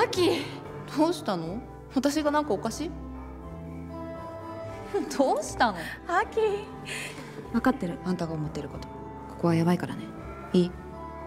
アキ、どうしたの？私がなんかおかしい？どうしたの？ アキ、 分かってる、あんたが思ってること。ここはやばいからね。いい？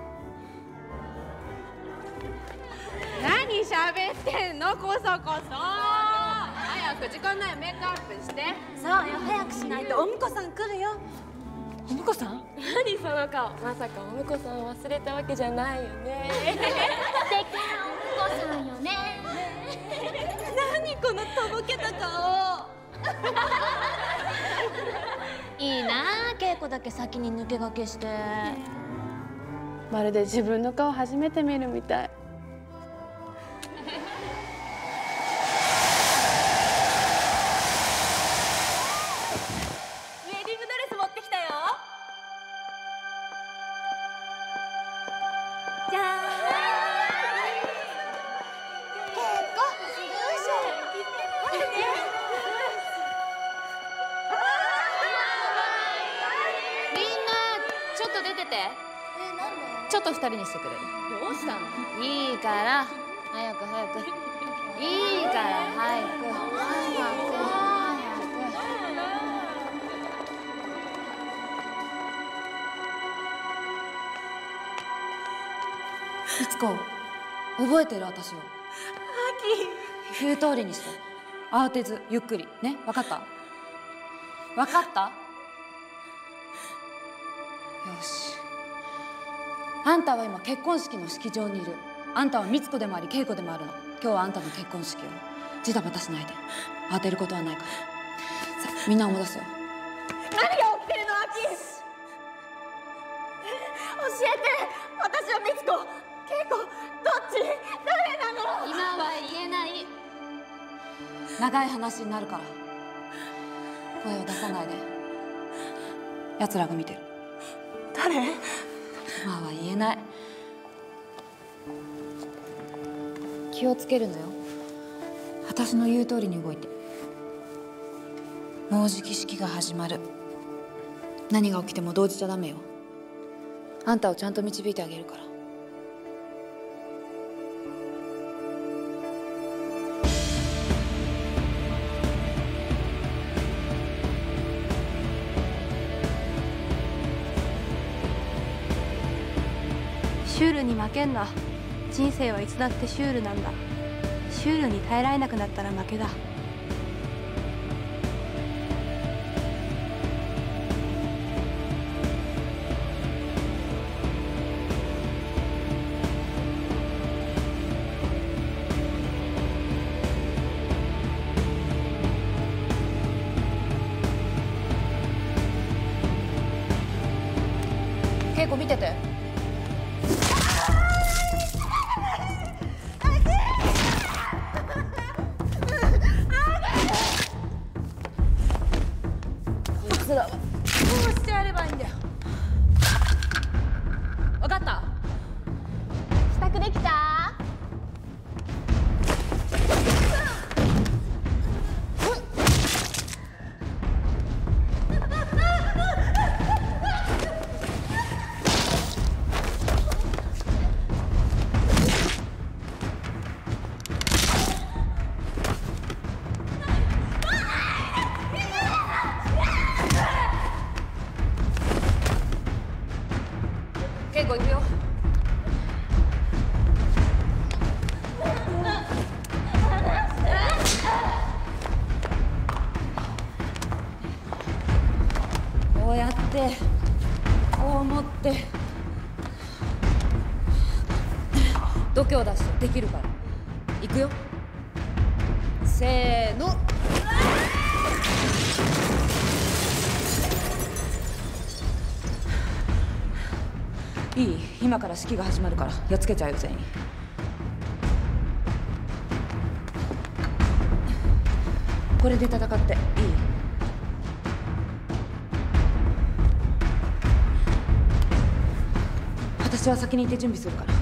何喋ってんの？こそこそ。早く時間ない、メイクアップして。そうよ、早くしないとお婿さん来るよ。お婿さん？何その顔。まさかお婿さん忘れたわけじゃないよね。素敵なお婿さんよね。何このとぼけた顔。 いいなあ、稽古だけ先に抜け駆けして。 まるで自分の顔初めて見るみたい。ウェディングドレス持ってきたよ。じゃーん。結構するでしょ。ほらね。 みんなちょっと出てて。 なんで？ ちょっと2人にしてくれる？ どうしたの？ いいから早く早く。いいから早く早く早く。 いつこ、覚えてる？私を。 アキ。 言う通りにして。慌てずゆっくりね。分かった？分かった？よし。あんたは今結婚式の式場にいる。あんたは美津子でもあり恵子でもあるの。今日はあんたの結婚式をジタバタしないで。当てることはないから。さあみんなを戻すよ。 何が起きてるの？アキ。教えて。私は美津子、恵子、どっち？誰なの？ 今は言えない。 長い話になるから声を出さないで。奴らが見てる。 誰？ 今は言えない。気をつけるのよ。私の言う通りに動いて。もうじき式が始まる。何が起きても動じちゃダメよ。あんたをちゃんと導いてあげるから。 シュールに負けんな。人生はいつだってシュールなんだ。シュールに耐えられなくなったら負けだ。 恵子見てて。 どうしてやればいいんだよ。 分かった？ 支度できた？ 恵子行くよ。こうやってこう持って度胸出してできるから。行くよ。せーの。いい？今から式が始まるからやっつけちゃうよ全員。これで戦っていい？私は先に行って準備するから。